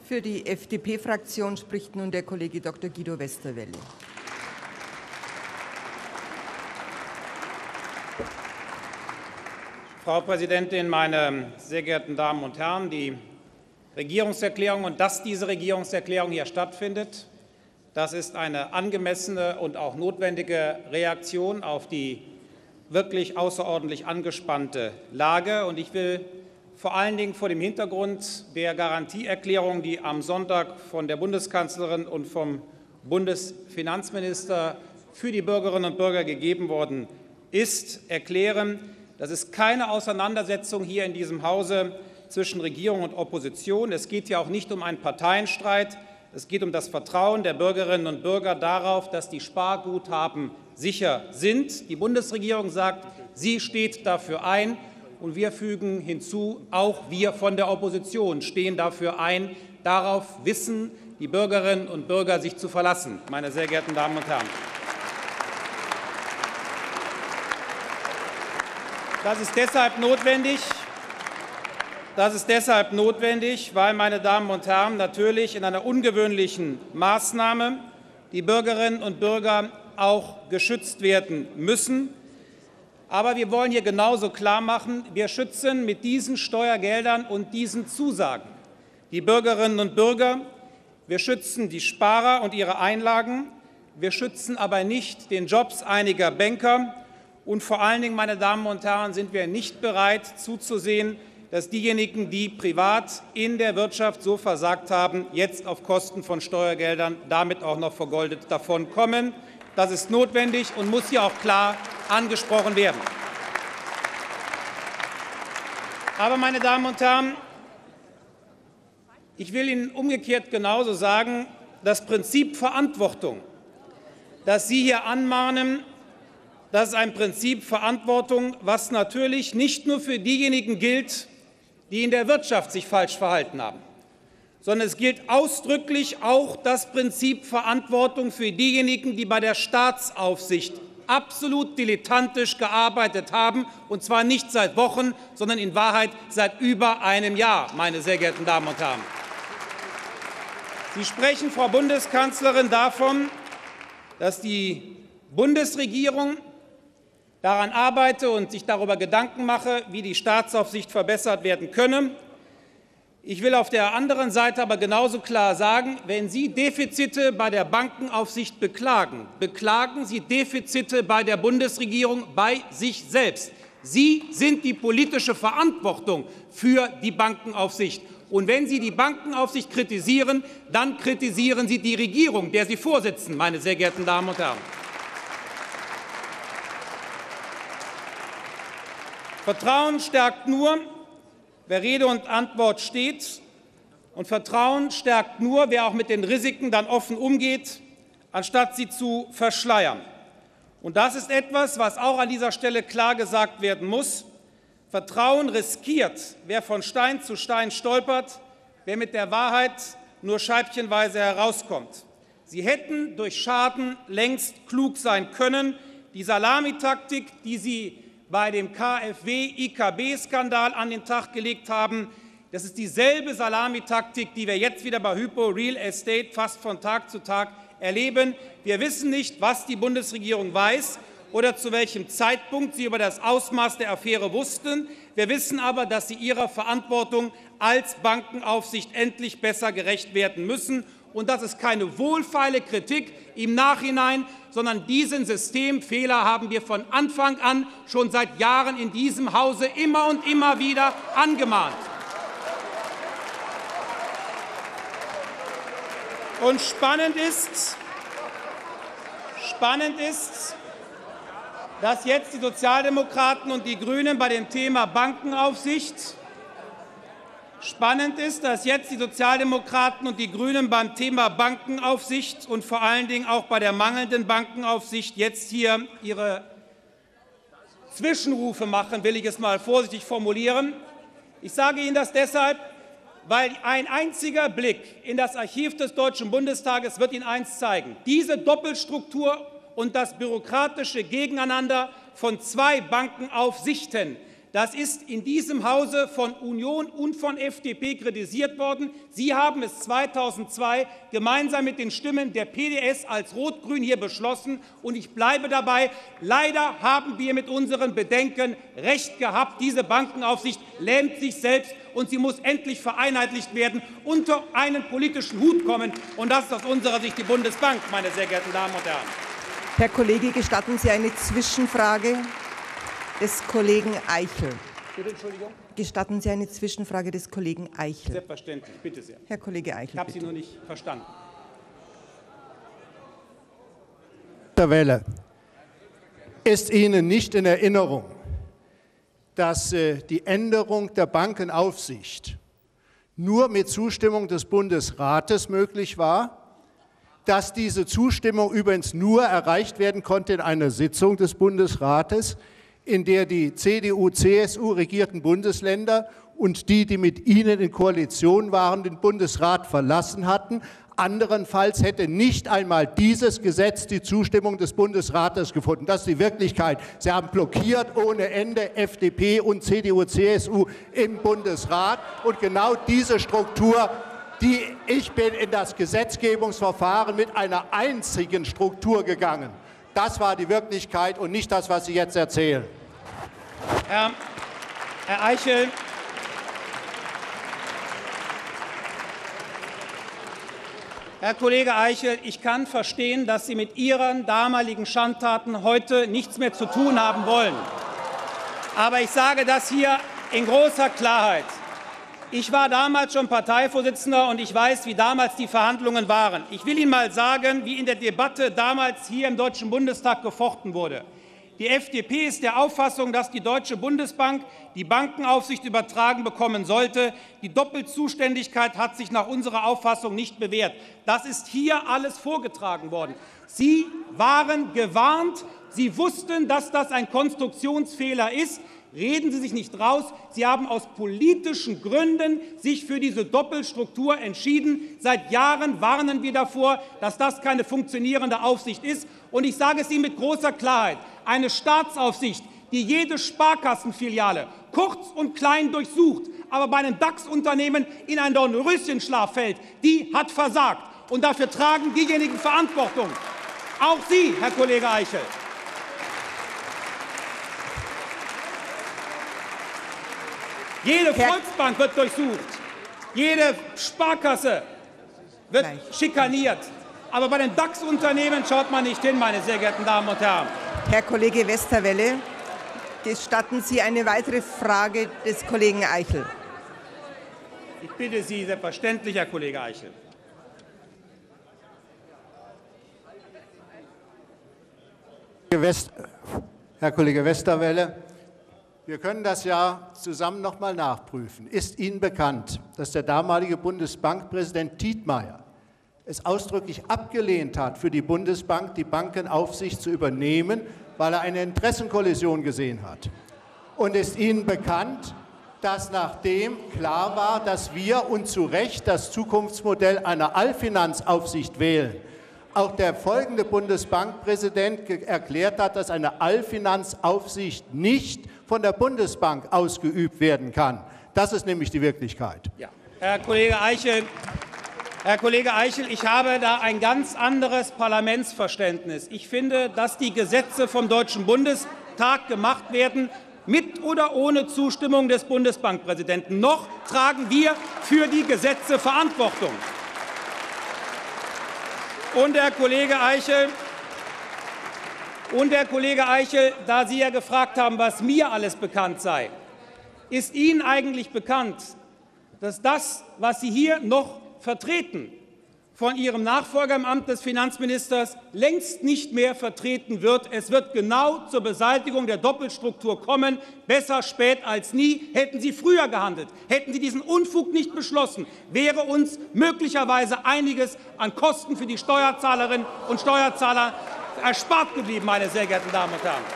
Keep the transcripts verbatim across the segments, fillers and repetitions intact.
Für die F D P-Fraktion spricht nun der Kollege Doktor Guido Westerwelle. Frau Präsidentin, meine sehr geehrten Damen und Herren! Die Regierungserklärung und dass diese Regierungserklärung hier stattfindet, das ist eine angemessene und auch notwendige Reaktion auf die wirklich außerordentlich angespannte Lage. Und ich will vor allen Dingen vor dem Hintergrund der Garantieerklärung, die am Sonntag von der Bundeskanzlerin und vom Bundesfinanzminister für die Bürgerinnen und Bürger gegeben worden ist, erklären, dass es keine Auseinandersetzung hier in diesem Hause zwischen Regierung und Opposition. Es geht hier auch nicht um einen Parteienstreit. Es geht um das Vertrauen der Bürgerinnen und Bürger darauf, dass die Sparguthaben sicher sind. Die Bundesregierung sagt, sie steht dafür ein. Und wir fügen hinzu, auch wir von der Opposition stehen dafür ein. Darauf wissen die Bürgerinnen und Bürger sich zu verlassen, meine sehr geehrten Damen und Herren. Das ist deshalb notwendig, das ist deshalb notwendig, weil, meine Damen und Herren, natürlich in einer ungewöhnlichen Maßnahme die Bürgerinnen und Bürger auch geschützt werden müssen. Aber wir wollen hier genauso klarmachen, wir schützen mit diesen Steuergeldern und diesen Zusagen die Bürgerinnen und Bürger, wir schützen die Sparer und ihre Einlagen, wir schützen aber nicht den Jobs einiger Banker. Und vor allen Dingen, meine Damen und Herren, sind wir nicht bereit zuzusehen, dass diejenigen, die privat in der Wirtschaft so versagt haben, jetzt auf Kosten von Steuergeldern damit auch noch vergoldet davonkommen. Das ist notwendig und muss hier auch klar angesprochen werden. Aber, meine Damen und Herren, ich will Ihnen umgekehrt genauso sagen, das Prinzip Verantwortung, das Sie hier anmahnen, das ist ein Prinzip Verantwortung, was natürlich nicht nur für diejenigen gilt, die in der Wirtschaft sich falsch verhalten haben, sondern es gilt ausdrücklich auch das Prinzip Verantwortung für diejenigen, die bei der Staatsaufsicht absolut dilettantisch gearbeitet haben, und zwar nicht seit Wochen, sondern in Wahrheit seit über einem Jahr, meine sehr geehrten Damen und Herren. Sie sprechen, Frau Bundeskanzlerin, davon, dass die Bundesregierung daran arbeite und sich darüber Gedanken mache, wie die Staatsaufsicht verbessert werden könne. Ich will auf der anderen Seite aber genauso klar sagen, wenn Sie Defizite bei der Bankenaufsicht beklagen, beklagen Sie Defizite bei der Bundesregierung bei sich selbst. Sie sind die politische Verantwortung für die Bankenaufsicht. Und wenn Sie die Bankenaufsicht kritisieren, dann kritisieren Sie die Regierung, der Sie vorsitzen, meine sehr geehrten Damen und Herren. Vertrauen stärkt nur, wer Rede und Antwort steht. Und Vertrauen stärkt nur, wer auch mit den Risiken dann offen umgeht, anstatt sie zu verschleiern. Und das ist etwas, was auch an dieser Stelle klar gesagt werden muss. Vertrauen riskiert, wer von Stein zu Stein stolpert, wer mit der Wahrheit nur scheibchenweise herauskommt. Sie hätten durch Schaden längst klug sein können. Die Salamitaktik, die Sie bei dem KfW-I K B-Skandal an den Tag gelegt haben, das ist dieselbe Salamitaktik, die wir jetzt wieder bei Hypo Real Estate fast von Tag zu Tag erleben. Wir wissen nicht, was die Bundesregierung weiß oder zu welchem Zeitpunkt sie über das Ausmaß der Affäre wussten. Wir wissen aber, dass sie ihrer Verantwortung als Bankenaufsicht endlich besser gerecht werden müssen. Und das ist keine wohlfeile Kritik im Nachhinein, sondern diesen Systemfehler haben wir von Anfang an schon seit Jahren in diesem Hause immer und immer wieder angemahnt. Und spannend ist, spannend ist, dass jetzt die Sozialdemokraten und die Grünen bei dem Thema Bankenaufsicht Spannend ist, dass jetzt die Sozialdemokraten und die Grünen beim Thema Bankenaufsicht und vor allen Dingen auch bei der mangelnden Bankenaufsicht jetzt hier ihre Zwischenrufe machen, will ich es mal vorsichtig formulieren. Ich sage Ihnen das deshalb, weil ein einziger Blick in das Archiv des Deutschen Bundestages wird Ihnen eins zeigen. Diese Doppelstruktur und das bürokratische Gegeneinander von zwei Bankenaufsichten, Das ist in diesem Hause von Union und von F D P kritisiert worden. Sie haben es zweitausendzwei gemeinsam mit den Stimmen der P D S als Rot-Grün hier beschlossen. Und ich bleibe dabei, leider haben wir mit unseren Bedenken recht gehabt. Diese Bankenaufsicht lähmt sich selbst, und sie muss endlich vereinheitlicht werden, unter einen politischen Hut kommen. Und das ist aus unserer Sicht die Bundesbank, meine sehr geehrten Damen und Herren. Herr Kollege, gestatten Sie eine Zwischenfrage des Kollegen Eichel? Bitte, Entschuldigung? Gestatten Sie eine Zwischenfrage des Kollegen Eichel? Selbstverständlich, bitte sehr. Herr Kollege Eichel, Ich habe Sie bitte. nur nicht verstanden. Herr Welle, ist Ihnen nicht in Erinnerung, dass äh, die Änderung der Bankenaufsicht nur mit Zustimmung des Bundesrates möglich war, dass diese Zustimmung übrigens nur erreicht werden konnte in einer Sitzung des Bundesrates, in der die C D U C S U regierten Bundesländer und die, die mit ihnen in Koalition waren, den Bundesrat verlassen hatten. Anderenfalls hätte nicht einmal dieses Gesetz die Zustimmung des Bundesrates gefunden. Das ist die Wirklichkeit. Sie haben blockiert ohne Ende F D P und C D U C S U im Bundesrat. Und genau diese Struktur, die ich bin in das Gesetzgebungsverfahren mit einer einzigen Struktur gegangen. Das war die Wirklichkeit und nicht das, was Sie jetzt erzählen. Herr, Herr Eichel, Herr Kollege Eichel, ich kann verstehen, dass Sie mit Ihren damaligen Schandtaten heute nichts mehr zu tun haben wollen. Aber ich sage das hier in großer Klarheit. Ich war damals schon Parteivorsitzender, und ich weiß, wie damals die Verhandlungen waren. Ich will Ihnen mal sagen, wie in der Debatte damals hier im Deutschen Bundestag gefochten wurde. Die F D P ist der Auffassung, dass die Deutsche Bundesbank die Bankenaufsicht übertragen bekommen sollte. Die Doppelzuständigkeit hat sich nach unserer Auffassung nicht bewährt. Das ist hier alles vorgetragen worden. Sie waren gewarnt. Sie wussten, dass das ein Konstruktionsfehler ist. Reden Sie sich nicht raus. Sie haben aus politischen Gründen sich für diese Doppelstruktur entschieden. Seit Jahren warnen wir davor, dass das keine funktionierende Aufsicht ist. Und ich sage es Ihnen mit großer Klarheit. Eine Staatsaufsicht, die jede Sparkassenfiliale kurz und klein durchsucht, aber bei einem DAX-Unternehmen in einen Dornröschenschlaf fällt, die hat versagt. Und dafür tragen diejenigen Verantwortung. Auch Sie, Herr Kollege Eichel. Jede Volksbank wird durchsucht, jede Sparkasse wird schikaniert. Aber bei den DAX-Unternehmen schaut man nicht hin, meine sehr geehrten Damen und Herren. Herr Kollege Westerwelle, gestatten Sie eine weitere Frage des Kollegen Eichel? Ich bitte Sie selbstverständlich, Herr Kollege Eichel. Herr Kollege Westerwelle, wir können das ja zusammen noch mal nachprüfen. Ist Ihnen bekannt, dass der damalige Bundesbankpräsident Tietmeyer es ausdrücklich abgelehnt hat, für die Bundesbank die Bankenaufsicht zu übernehmen, weil er eine Interessenkollision gesehen hat? Und ist Ihnen bekannt, dass nachdem klar war, dass wir und zu Recht das Zukunftsmodell einer Allfinanzaufsicht wählen, auch der folgende Bundesbankpräsident erklärt hat, dass eine Allfinanzaufsicht nicht von der Bundesbank ausgeübt werden kann? Das ist nämlich die Wirklichkeit. Ja. Herr Kollege Eichel, Herr Kollege Eichel, ich habe da ein ganz anderes Parlamentsverständnis. Ich finde, dass die Gesetze vom Deutschen Bundestag gemacht werden, mit oder ohne Zustimmung des Bundesbankpräsidenten. Noch tragen wir für die Gesetze Verantwortung. Und Herr Kollege Eichel, und Herr Kollege Eichel, da Sie ja gefragt haben, was mir alles bekannt sei, ist Ihnen eigentlich bekannt, dass das, was Sie hier noch vertreten, von Ihrem Nachfolger im Amt des Finanzministers längst nicht mehr vertreten wird? Es wird genau zur Beseitigung der Doppelstruktur kommen. Besser spät als nie. Hätten Sie früher gehandelt, hätten Sie diesen Unfug nicht beschlossen, wäre uns möglicherweise einiges an Kosten für die Steuerzahlerinnen und Steuerzahler erspart geblieben, meine sehr geehrten Damen und Herren.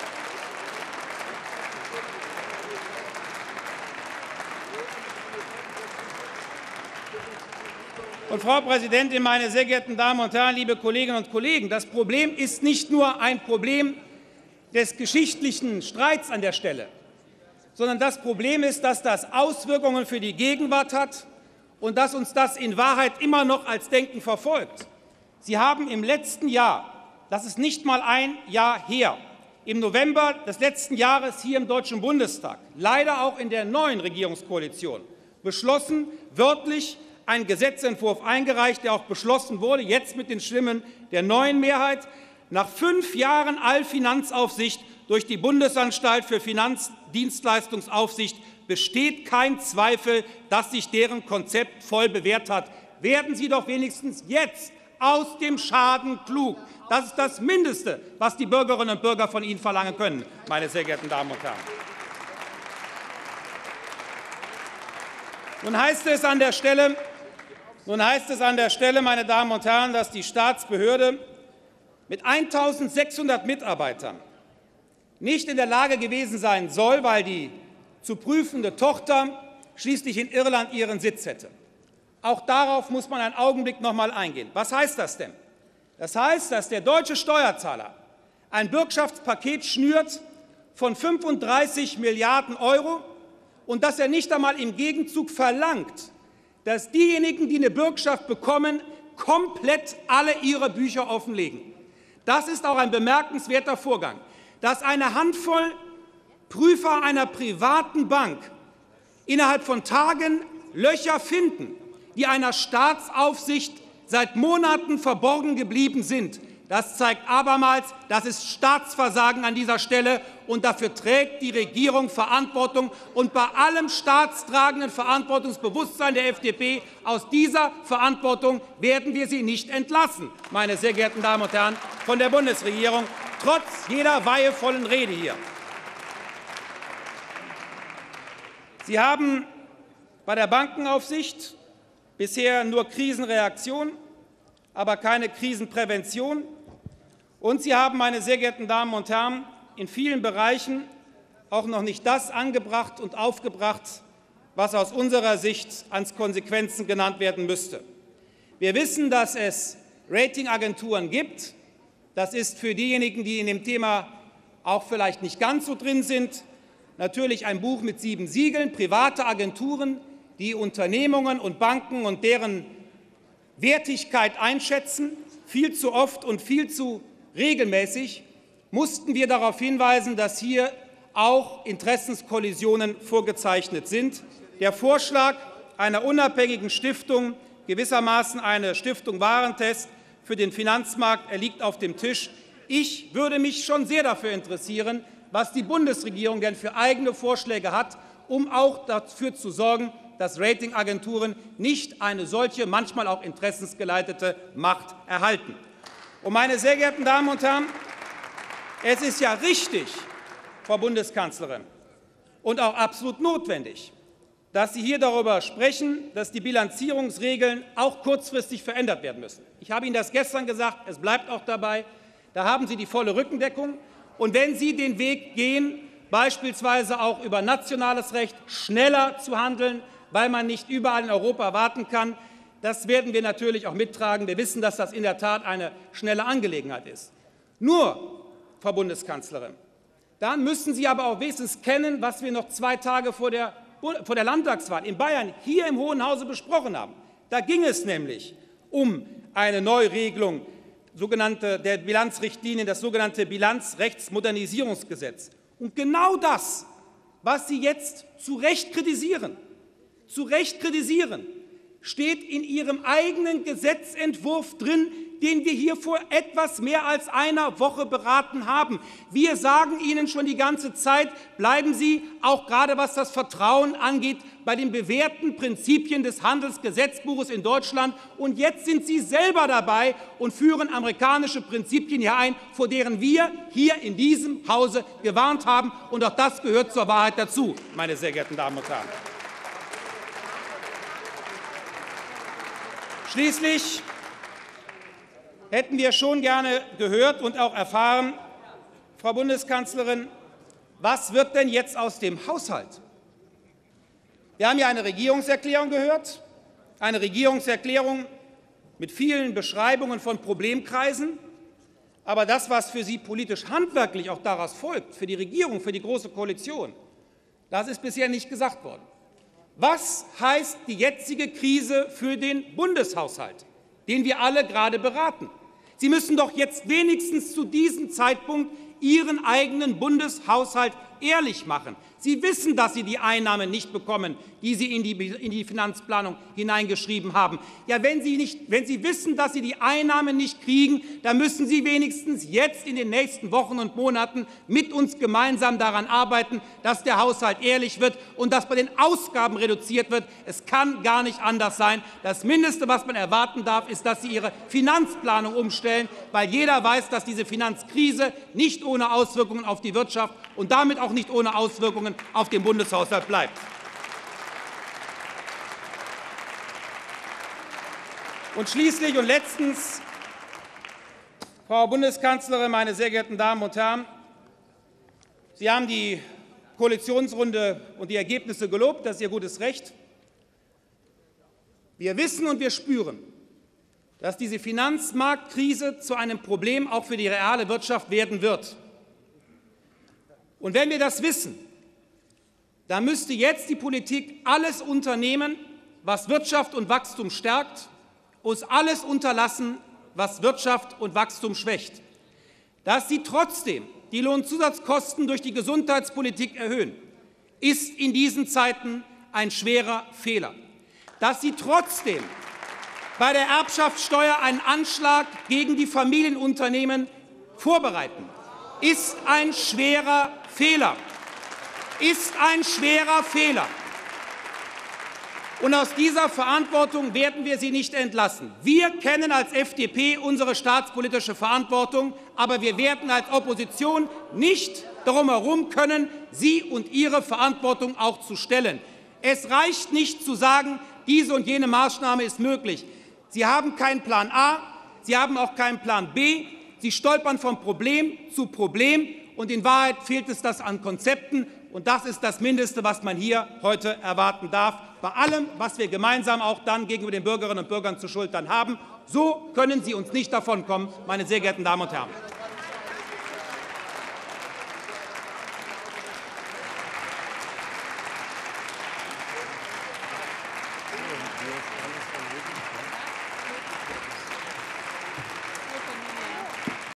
Und Frau Präsidentin, meine sehr geehrten Damen und Herren, liebe Kolleginnen und Kollegen, das Problem ist nicht nur ein Problem des geschichtlichen Streits an der Stelle, sondern das Problem ist, dass das Auswirkungen für die Gegenwart hat und dass uns das in Wahrheit immer noch als Denken verfolgt. Sie haben im letzten Jahr, das ist nicht mal ein Jahr her, im November des letzten Jahres hier im Deutschen Bundestag, leider auch in der neuen Regierungskoalition, beschlossen, wörtlich einen Gesetzentwurf eingereicht, der auch beschlossen wurde, jetzt mit den Stimmen der neuen Mehrheit, nach fünf Jahren Allfinanzaufsicht durch die Bundesanstalt für Finanzdienstleistungsaufsicht besteht kein Zweifel, dass sich deren Konzept voll bewährt hat. Werden Sie doch wenigstens jetzt aus dem Schaden klug. Das ist das Mindeste, was die Bürgerinnen und Bürger von Ihnen verlangen können, meine sehr geehrten Damen und Herren. Nun heißt es an der Stelle, nun heißt es an der Stelle, meine Damen und Herren, dass die Staatsbehörde mit eintausendsechshundert Mitarbeitern nicht in der Lage gewesen sein soll, weil die zu prüfende Tochter schließlich in Irland ihren Sitz hätte. Auch darauf muss man einen Augenblick noch einmal eingehen. Was heißt das denn? Das heißt, dass der deutsche Steuerzahler ein Bürgschaftspaket schnürt von fünfunddreißig Milliarden Euro und dass er nicht einmal im Gegenzug verlangt, dass diejenigen, die eine Bürgschaft bekommen, komplett alle ihre Bücher offenlegen. Das ist auch ein bemerkenswerter Vorgang, dass eine Handvoll Prüfer einer privaten Bank innerhalb von Tagen Löcher finden, die einer Staatsaufsicht seit Monaten verborgen geblieben sind. Das zeigt abermals, das ist Staatsversagen an dieser Stelle, und dafür trägt die Regierung Verantwortung. Und bei allem staatstragenden Verantwortungsbewusstsein der F D P aus dieser Verantwortung werden wir sie nicht entlassen, meine sehr geehrten Damen und Herren von der Bundesregierung, trotz jeder weihevollen Rede hier. Sie haben bei der Bankenaufsicht bisher nur Krisenreaktion, aber keine Krisenprävention. Und Sie haben, meine sehr geehrten Damen und Herren, in vielen Bereichen auch noch nicht das angebracht und aufgebracht, was aus unserer Sicht als Konsequenzen genannt werden müsste. Wir wissen, dass es Ratingagenturen gibt. Das ist für diejenigen, die in dem Thema auch vielleicht nicht ganz so drin sind, natürlich ein Buch mit sieben Siegeln, private Agenturen, die Unternehmungen und Banken und deren Wertigkeit einschätzen. Viel zu oft und viel zu regelmäßig mussten wir darauf hinweisen, dass hier auch Interessenskollisionen vorgezeichnet sind. Der Vorschlag einer unabhängigen Stiftung, gewissermaßen eine Stiftung Warentest für den Finanzmarkt, er liegt auf dem Tisch. Ich würde mich schon sehr dafür interessieren, was die Bundesregierung denn für eigene Vorschläge hat, um auch dafür zu sorgen, dass Ratingagenturen nicht eine solche, manchmal auch interessensgeleitete Macht erhalten. Und meine sehr geehrten Damen und Herren, es ist ja richtig, Frau Bundeskanzlerin, und auch absolut notwendig, dass Sie hier darüber sprechen, dass die Bilanzierungsregeln auch kurzfristig verändert werden müssen. Ich habe Ihnen das gestern gesagt, es bleibt auch dabei. Da haben Sie die volle Rückendeckung. Und wenn Sie den Weg gehen, beispielsweise auch über nationales Recht schneller zu handeln, weil man nicht überall in Europa warten kann, das werden wir natürlich auch mittragen. Wir wissen, dass das in der Tat eine schnelle Angelegenheit ist. Nur, Frau Bundeskanzlerin, dann müssen Sie aber auch wenigstens kennen, was wir noch zwei Tage vor der, vor der Landtagswahl in Bayern hier im Hohen Hause besprochen haben. Da ging es nämlich um eine Neuregelung sogenannte, der Bilanzrichtlinien, das sogenannte Bilanzrechtsmodernisierungsgesetz. Und genau das, was Sie jetzt zu Recht kritisieren, zu Recht kritisieren, steht in Ihrem eigenen Gesetzentwurf drin, den wir hier vor etwas mehr als einer Woche beraten haben. Wir sagen Ihnen schon die ganze Zeit, bleiben Sie, auch gerade was das Vertrauen angeht, bei den bewährten Prinzipien des Handelsgesetzbuches in Deutschland. Und jetzt sind Sie selber dabei und führen amerikanische Prinzipien hier ein, vor deren wir hier in diesem Hause gewarnt haben. Und auch das gehört zur Wahrheit dazu, meine sehr geehrten Damen und Herren. Schließlich hätten wir schon gerne gehört und auch erfahren, Frau Bundeskanzlerin, was wird denn jetzt aus dem Haushalt? Wir haben ja eine Regierungserklärung gehört, eine Regierungserklärung mit vielen Beschreibungen von Problemkreisen. Aber das, was für Sie politisch handwerklich auch daraus folgt, für die Regierung, für die Große Koalition, Das ist bisher nicht gesagt worden. Was heißt die jetzige Krise für den Bundeshaushalt, den wir alle gerade beraten? Sie müssen doch jetzt wenigstens zu diesem Zeitpunkt Ihren eigenen Bundeshaushalt ehrlich machen. Sie wissen, dass Sie die Einnahmen nicht bekommen, die Sie in die, in die Finanzplanung hineingeschrieben haben. Ja, wenn Sie, nicht, wenn Sie wissen, dass Sie die Einnahmen nicht kriegen, dann müssen Sie wenigstens jetzt in den nächsten Wochen und Monaten mit uns gemeinsam daran arbeiten, dass der Haushalt ehrlich wird und dass bei den Ausgaben reduziert wird. Es kann gar nicht anders sein. Das Mindeste, was man erwarten darf, ist, dass Sie Ihre Finanzplanung umstellen, weil jeder weiß, dass diese Finanzkrise nicht ohne Auswirkungen auf die Wirtschaft und damit auch nicht ohne Auswirkungen auf den Bundeshaushalt bleibt. Und schließlich und letztens, Frau Bundeskanzlerin, meine sehr geehrten Damen und Herren, Sie haben die Koalitionsrunde und die Ergebnisse gelobt, das ist Ihr gutes Recht. Wir wissen und wir spüren, dass diese Finanzmarktkrise zu einem Problem auch für die reale Wirtschaft werden wird. Und wenn wir das wissen, dann müsste jetzt die Politik alles unternehmen, was Wirtschaft und Wachstum stärkt, uns alles unterlassen, was Wirtschaft und Wachstum schwächt. Dass Sie trotzdem die Lohnzusatzkosten durch die Gesundheitspolitik erhöhen, ist in diesen Zeiten ein schwerer Fehler. Dass Sie trotzdem bei der Erbschaftssteuer einen Anschlag gegen die Familienunternehmen vorbereiten, ist ein schwerer Fehler. Ist ein schwerer Fehler. Und aus dieser Verantwortung werden wir Sie nicht entlassen. Wir kennen als F D P unsere staatspolitische Verantwortung, aber wir werden als Opposition nicht darum herum können, Sie und Ihre Verantwortung auch zu stellen. Es reicht nicht zu sagen, diese und jene Maßnahme ist möglich. Sie haben keinen Plan A, Sie haben auch keinen Plan B. Sie stolpern von Problem zu Problem, und in Wahrheit fehlt es das an Konzepten. Und das ist das Mindeste, was man hier heute erwarten darf, bei allem, was wir gemeinsam auch dann gegenüber den Bürgerinnen und Bürgern zu schultern haben. So können Sie uns nicht davonkommen, meine sehr geehrten Damen und Herren.